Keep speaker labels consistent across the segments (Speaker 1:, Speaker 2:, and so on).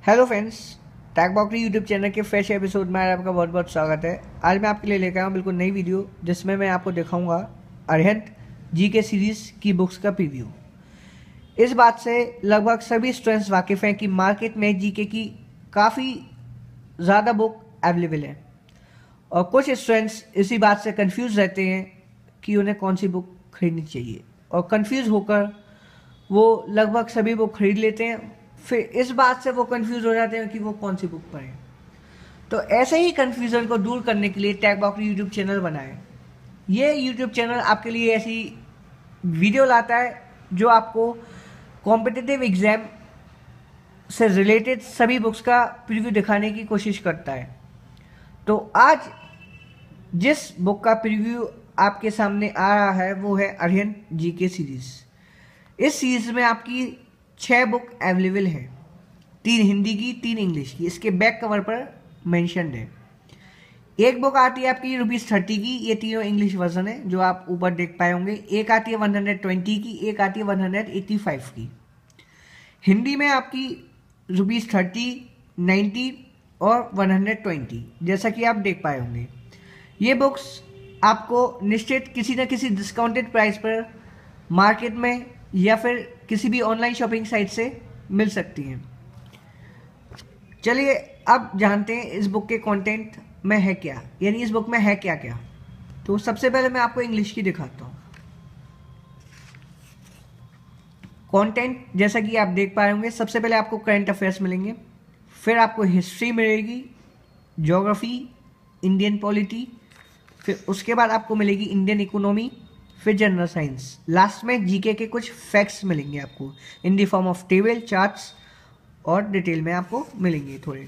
Speaker 1: Hello friends, टैकबॉक्री YouTube channel के fresh episode में आपका बहुत बहुत स्वागत है। आज मैं आपके लिए लेकर आया हूँ बिल्कुल नई वीडियो जिसमें मैं आपको दिखाऊंगा अरिहंत जीके सीरीज़ की बुक्स का प्रीव्यू। इस बात से लगभग सभी स्टूडेंट्स वाकिफ़ हैं कि मार्केट में जीके की काफ़ी ज़्यादा बुक अवेलेबल है और कुछ स्टूडेंट्स इसी बात से कंफ्यूज रहते हैं कि उन्हें कौन सी बुक खरीदनी चाहिए और कंफ्यूज होकर वो लगभग सभी बुक खरीद लेते हैं। फिर इस बात से वो कंफ्यूज हो जाते हैं कि वो कौन सी बुक पढ़ें। तो ऐसे ही कंफ्यूजन को दूर करने के लिए टेकबॉक्री यूट्यूब चैनल बनाए। ये यूट्यूब चैनल आपके लिए ऐसी वीडियो लाता है जो आपको कॉम्पिटिटिव एग्जाम से रिलेटेड सभी बुक्स का प्रीव्यू दिखाने की कोशिश करता है। तो आज जिस बुक का प्रीव्यू आपके सामने आ रहा है वो है अरिहंत जीके सीरीज। इस सीरीज में आपकी 6 बुक अवेलेबल है, 3 हिंदी की 3 इंग्लिश की। इसके बैक कवर पर मेंशन्ड है। एक बुक आती है आपकी ₹30 की, ये तीनों इंग्लिश वर्जन है जो आप ऊपर देख पाए होंगे। एक आती है 120 की, एक आती है 185 की। हिंदी में आपकी ₹30, 90 और 120 जैसा कि आप देख पाए होंगे। ये बुक्स आपको निश्चित किसी न किसी डिस्काउंटेड प्राइस पर मार्केट में या फिर किसी भी ऑनलाइन शॉपिंग साइट से मिल सकती हैं। चलिए अब जानते हैं इस बुक के कंटेंट में है क्या, यानी इस बुक में है क्या क्या। तो सबसे पहले मैं आपको इंग्लिश की दिखाता हूँ। कंटेंट जैसा कि आप देख पाए होंगे, सबसे पहले आपको करंट अफेयर्स मिलेंगे, फिर आपको हिस्ट्री मिलेगी, ज्योग्राफी, इंडियन पॉलिटी, फिर उसके बाद आपको मिलेगी इंडियन इकोनॉमी, फिर जनरल साइंस। लास्ट में जीके के कुछ फैक्ट्स मिलेंगे आपको in the form of table, charts और डिटेल में आपको मिलेंगे थोड़े।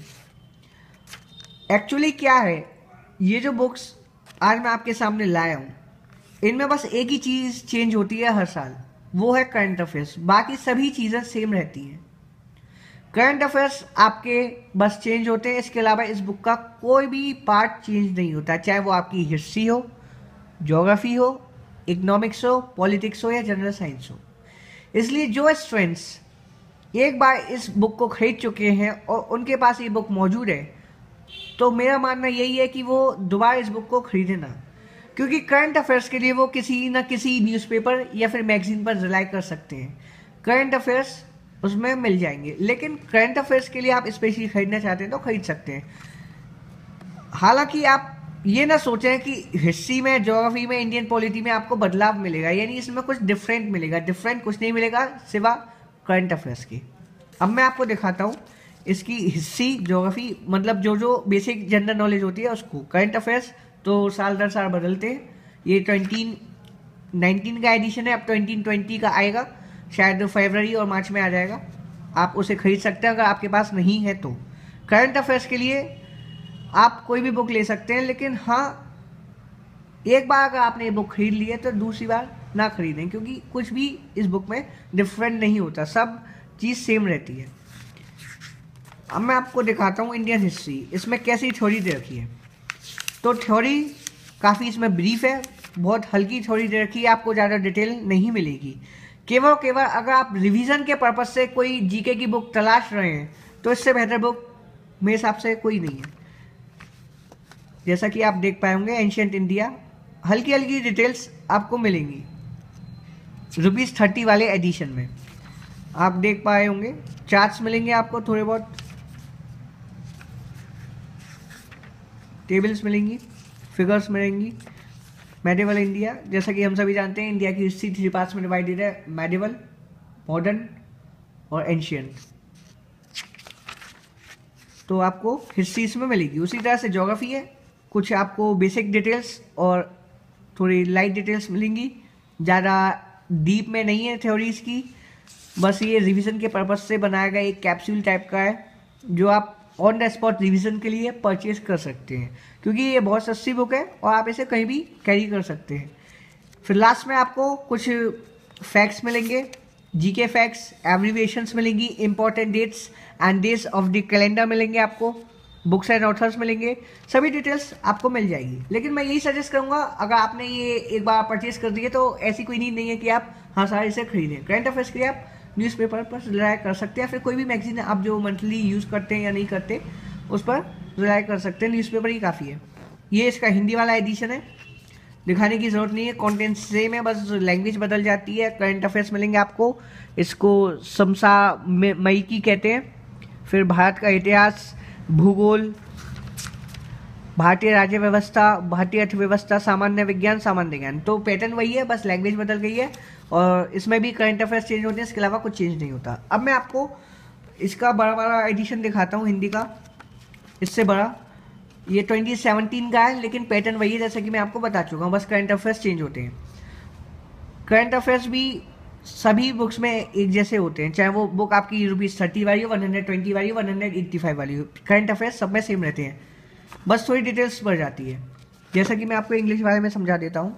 Speaker 1: एक्चुअली क्या है, ये जो बुक्स आज मैं आपके सामने लाया हूँ, इनमें बस एक ही चीज़ चेंज होती है हर साल, वो है करंट अफेयर्स। बाकी सभी चीज़ें सेम रहती हैं। करंट अफेयर्स आपके बस चेंज होते हैं, इसके अलावा इस बुक का कोई भी पार्ट चेंज नहीं होता, चाहे वो आपकी हिस्ट्री हो, ज्योग्राफी हो, इकोनॉमिक्स हो, पॉलिटिक्स हो या जनरल साइंस हो। इसलिए जो स्टूडेंट्स एक बार इस बुक को खरीद चुके हैं और उनके पास ये बुक मौजूद है, तो मेरा मानना यही है कि वो दोबारा इस बुक को खरीदें ना, क्योंकि करंट अफेयर्स के लिए वो किसी न किसी न्यूज़पेपर या फिर मैगजीन पर रिलाई कर सकते हैं। करंट अफेयर्स उसमें मिल जाएंगे, लेकिन करंट अफेयर्स के लिए आप स्पेशली खरीदना चाहते हैं तो खरीद सकते हैं। हालांकि आप ये ना सोचें कि हिस्ट्री में, ज्योग्राफी में, इंडियन पॉलिटी में आपको बदलाव मिलेगा, यानी इसमें कुछ डिफरेंट मिलेगा। डिफरेंट कुछ नहीं मिलेगा सिवा करंट अफेयर्स के। अब मैं आपको दिखाता हूँ इसकी हिस्ट्री, ज्योग्राफी, मतलब जो जो बेसिक जनरल नॉलेज होती है उसको। करंट अफेयर्स तो साल दर साल बदलते हैं। ये 2019 का एडिशन है, अब 2020 का आएगा, शायद फरवरी और मार्च में आ जाएगा। आप उसे खरीद सकते हैं अगर आपके पास नहीं है तो। करंट अफेयर्स के लिए आप कोई भी बुक ले सकते हैं, लेकिन हाँ, एक बार अगर आपने ये बुक खरीद ली है तो दूसरी बार ना खरीदें, क्योंकि कुछ भी इस बुक में डिफरेंट नहीं होता, सब चीज़ सेम रहती है। अब मैं आपको दिखाता हूँ इंडियन हिस्ट्री, इसमें कैसी थ्योरी दे रखी है। तो थ्योरी काफ़ी इसमें ब्रीफ है, बहुत हल्की थ्योरी दे रखी है, आपको ज़्यादा डिटेल नहीं मिलेगी। केवल अगर आप रिवीजन के पर्पज़ से कोई जीके की बुक तलाश रहे हैं तो इससे बेहतर बुक मेरे हिसाब से कोई नहीं है। जैसा कि आप देख पाए होंगे, एंशिएंट इंडिया, हल्की हल्की डिटेल्स आपको मिलेंगी ₹30 वाले एडिशन में। आप देख पाए होंगे चार्ट्स मिलेंगे आपको, थोड़े बहुत टेबल्स मिलेंगी, फिगर्स मिलेंगी। मेडिवल इंडिया, जैसा कि हम सभी जानते हैं, इंडिया की हिस्ट्री 3 पार्ट्स में डिवाइडेड है, मेडिवल, मॉडर्न और एंशिएंट। तो आपको हिस्ट्री इसमें मिलेगी। उसी तरह से ज्योग्राफी है, कुछ आपको बेसिक डिटेल्स और थोड़ी लाइट डिटेल्स मिलेंगी, ज़्यादा डीप में नहीं है थ्योरीज की। बस ये रिवीजन के पर्पज़ से बनाया गया एक कैप्सूल टाइप का है जो आप ऑन द स्पॉट रिवीजन के लिए परचेज कर सकते हैं, क्योंकि ये बहुत सस्ती बुक है और आप इसे कहीं भी कैरी कर सकते हैं। फिर लास्ट में आपको कुछ फैक्ट्स मिलेंगे, जीके फैक्ट्स, एब्रीविएशंस मिलेंगी, important dates and days of the calendar मिलेंगे आपको, बुक्स एंड ऑथर्स मिलेंगे, सभी डिटेल्स आपको मिल जाएगी। लेकिन मैं यही सजेस्ट करूंगा, अगर आपने ये एक बार परचेज कर दिए तो ऐसी कोई नीड नहीं है कि आप हर साल इसे खरीदें। करंट अफेयर्स के लिए आप न्यूज़पेपर पर रिलाय कर सकते हैं, या फिर कोई भी मैगजीन आप जो मंथली यूज़ करते हैं या नहीं करते उस पर रिलाय कर सकते हैं। न्यूज़पेपर ही काफ़ी है। ये इसका हिंदी वाला एडिशन है, दिखाने की ज़रूरत नहीं है, कंटेंट सेम है, बस लैंग्वेज बदल जाती है। करंट अफेयर्स मिलेंगे आपको, इसको समसा मई की कहते हैं। फिर भारत का इतिहास, भूगोल, भारतीय राज्य व्यवस्था, भारतीय अर्थव्यवस्था, सामान्य विज्ञान, सामान्य ज्ञान। तो पैटर्न वही है, बस लैंग्वेज बदल गई है और इसमें भी करंट अफेयर्स चेंज होते हैं, इसके अलावा कुछ चेंज नहीं होता। अब मैं आपको इसका बड़ा बड़ा एडिशन दिखाता हूँ हिंदी का, इससे बड़ा। ये 2017 का है, लेकिन पैटर्न वही है जैसे कि मैं आपको बता चुका हूँ, बस करंट अफेयर्स चेंज होते हैं। करंट अफेयर्स भी सभी बुक्स में एक जैसे होते हैं, चाहे वो बुक आपकी ₹30 वाली हो, 120 वाली हो, 185 वाली हो, करंट अफेयर्स सब में सेम रहते हैं, बस थोड़ी डिटेल्स बढ़ जाती है। जैसा कि मैं आपको इंग्लिश बारे में समझा देता हूँ।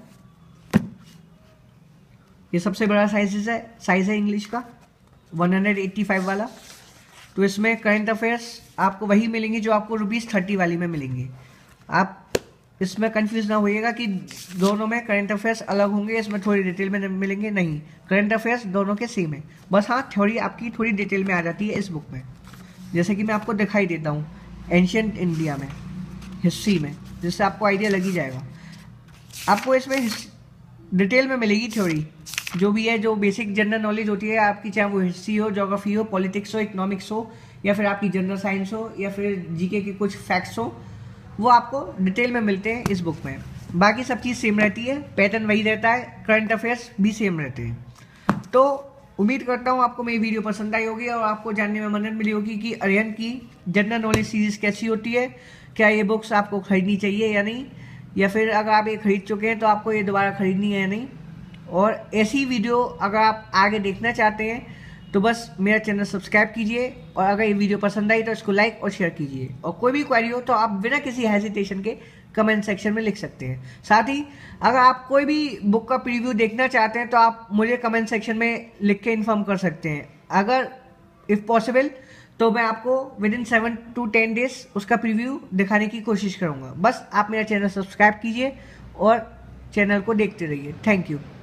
Speaker 1: ये सबसे बड़ा साइज है इंग्लिश का, 185 वाला। तो इसमें करंट अफेयर्स आपको वही मिलेंगे जो आपको ₹30 वाली में मिलेंगे। आप इसमें कंफ्यूज ना होइएगा कि दोनों में करंट अफेयर्स अलग होंगे, इसमें थोड़ी डिटेल में मिलेंगे, नहीं, करंट अफेयर्स दोनों के सेम है, बस हाँ थ्योरी आपकी थोड़ी डिटेल में आ जाती है इस बुक में। जैसे कि मैं आपको दिखाई देता हूँ एंशिएंट इंडिया में, हिस्ट्री में, जिससे आपको आइडिया लग ही जाएगा। आपको इसमें डिटेल में मिलेगी थ्योरी, जो भी है, जो बेसिक जनरल नॉलेज होती है आपकी, चाहे वो हिस्ट्री हो, ज्योग्राफी हो, पॉलिटिक्स हो, इकोनॉमिक्स हो, या फिर आपकी जनरल साइंस हो, या फिर जीके के कुछ फैक्ट्स हो, वो आपको डिटेल में मिलते हैं इस बुक में। बाकी सब चीज़ सेम रहती है, पैटर्न वही रहता है, करंट अफेयर्स भी सेम रहते हैं। तो उम्मीद करता हूँ आपको मेरी वीडियो पसंद आई होगी और आपको जानने में मदद मिली होगी कि अरिहंत की जनरल नॉलेज सीरीज़ कैसी होती है, क्या ये बुक्स आपको खरीदनी चाहिए या नहीं, या फिर अगर आप ये खरीद चुके हैं तो आपको ये दोबारा खरीदनी है या नहीं। और ऐसी वीडियो अगर आप आगे देखना चाहते हैं तो बस मेरा चैनल सब्सक्राइब कीजिए, और अगर ये वीडियो पसंद आई तो इसको लाइक और शेयर कीजिए। और कोई भी क्वेरी हो तो आप बिना किसी हेजिटेशन के कमेंट सेक्शन में लिख सकते हैं। साथ ही अगर आप कोई भी बुक का प्रीव्यू देखना चाहते हैं तो आप मुझे कमेंट सेक्शन में लिख के इन्फॉर्म कर सकते हैं। अगर इफ़ पॉसिबल तो मैं आपको विदिन 7 to 10 डेज उसका प्रीव्यू दिखाने की कोशिश करूँगा। बस आप मेरा चैनल सब्सक्राइब कीजिए और चैनल को देखते रहिए। Thank you.